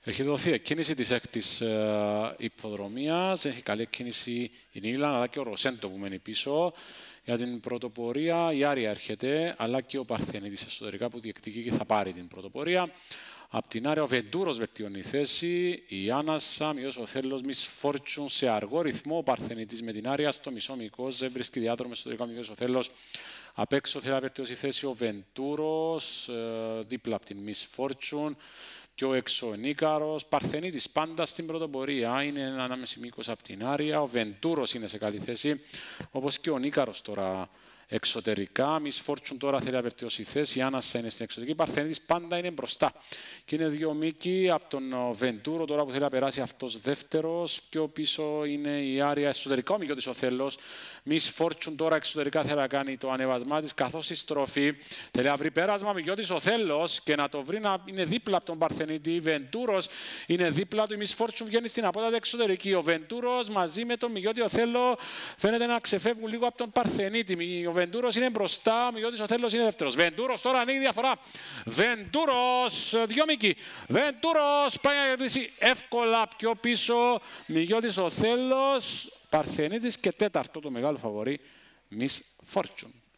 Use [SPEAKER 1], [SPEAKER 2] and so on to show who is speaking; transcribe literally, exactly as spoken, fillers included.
[SPEAKER 1] Έχει δοθεί εκκίνηση της έκτης ε, υποδρομίας. Έχει καλή εκκίνηση η Νίλαν, αλλά και ο Ροσέντο που μένει πίσω. Για την πρωτοπορία η Άρια έρχεται, αλλά και ο Παρθενίτης εσωτερικά που διεκδικεί και θα πάρει την πρωτοπορία. Απ' την Άρια ο Βεντούρος βελτιώνει η θέση. Η Άνασα, μειώσει ο Θέλος, Miss Fortune σε αργό ρυθμό. Ο Παρθενίτης με την Άρια στο μισό μήκος. Δεν βρίσκει διάδρομο εσωτερικά, μειώσει ο Θέλος. Απ' έξω θέλει να βελτιώσει η θέση ο Βεντούρος, δίπλα από την Miss Fortune. Πιο έξω ο Νίκαρος. Παρθενίτης πάντα στην πρωτοπορία. Είναι ένα ανάμεση μήκος από την Άρια. Ο Βεντούρος είναι σε καλή θέση. Όπως και ο Νίκαρος τώρα εξωτερικά. Miss Fortune τώρα θέλει να βελτιώσει η θέση. Η Άνασα είναι στην εξωτερική. Παρθενίτης πάντα είναι μπροστά. Και είναι δύο μήκοι από τον Βεντούρο τώρα που θέλει να περάσει αυτός δεύτερος. Πιο πίσω είναι η Άρια εσωτερικά. Ο Μικιώτης ο Θέλος. Miss Fortune τώρα εξωτερικά θέλει να κάνει το ανεβασμά της. Καθώς η στροφή θέλει να βρει πέρασμα. Ο Μικιώτης ο Θέλος και να το βρει να είναι δίπλα από τον Παρθενίτη. Βεντούρος είναι δίπλα του. Η Miss Fortune βγαίνει στην απότατη εξωτερική. Ο Βεντούρος μαζί με τον Μικιώτη ο Θέλο φαίνεται να ξεφεύγουν λίγο από τον Παρθενίτη. Ο Βεντούρος είναι μπροστά. Ο Μικιώτης ο Θέλος είναι δεύτερος. Βεντούρος τώρα ανοίγει διαφορά. Βεντούρος, δυο μήκη. Βεντούρος πάει να κερδίσει εύκολα πιο πίσω. Μικιώτης ο Θέλος. Παρθενίτης και τέταρτο το μεγάλο φαβορί Miss Fortune.